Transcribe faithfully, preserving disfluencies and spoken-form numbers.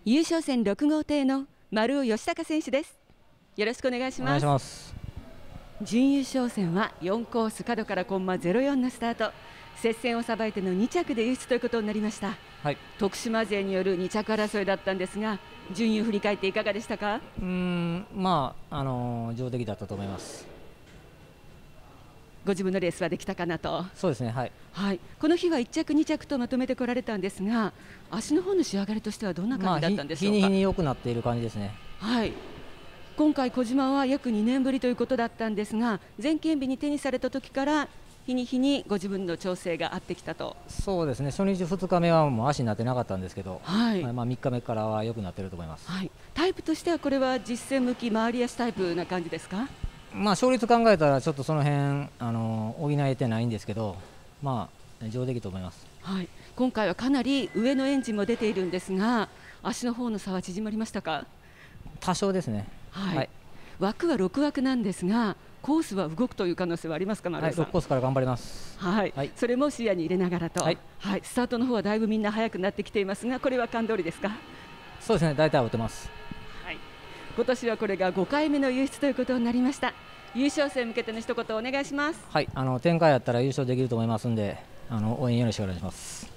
優勝戦ろく号艇の丸尾義孝選手です。よろしくお願いします。 お願いします。 準優勝戦はよんコース角からコンマゼロよんのスタート、接戦をさばいてのに着で優出ということになりました、 はい、 徳島勢によるに着争いだったんですが、順位を振り返っていかがでしたか？ うーんまあ、あのー、上出来だったと思います。 ご自分のレースはできたかなと。 そうですね、はい、 はい、この日はいっ着に着とまとめてこられたんですが、足の方の仕上がりとしてはどんな感じだったんでしょうか？ まあ、日に日に良くなっている感じですね。 はい、今回小島は約にねんぶりということだったんですが、前県日に手にされた時から日に日にご自分の調整があってきたと。 そうですね、初日ふつかめはもう足になってなかったんですけど、 はいまあ、みっかめからは良くなっていると思います。 はい、タイプとしてはこれは実戦向き回り足タイプな感じですか？ まあ、勝率考えたらちょっとその辺あの補えてないんですけど、まあ、上出来と思います。 はい、今回はかなり上のエンジンも出ているんですが、足の方の差は縮まりましたか？ 多少ですね。 はいはい、 枠はろく枠なんですが、コースは動くという可能性はありますか？丸尾さん。 はい、ろくコースから頑張ります。 はい、 はい、 それも視野に入れながらと、 はいはい、スタートの方はだいぶみんな速くなってきていますが、これは勘通りですか？ そうですね、大体は打てます。 はい、今年はこれがごかいめの優出ということになりました。優勝戦に向けての一言お願いします。 はい、あの展開やったら優勝できると思いますんで、あの応援よろしくお願いします。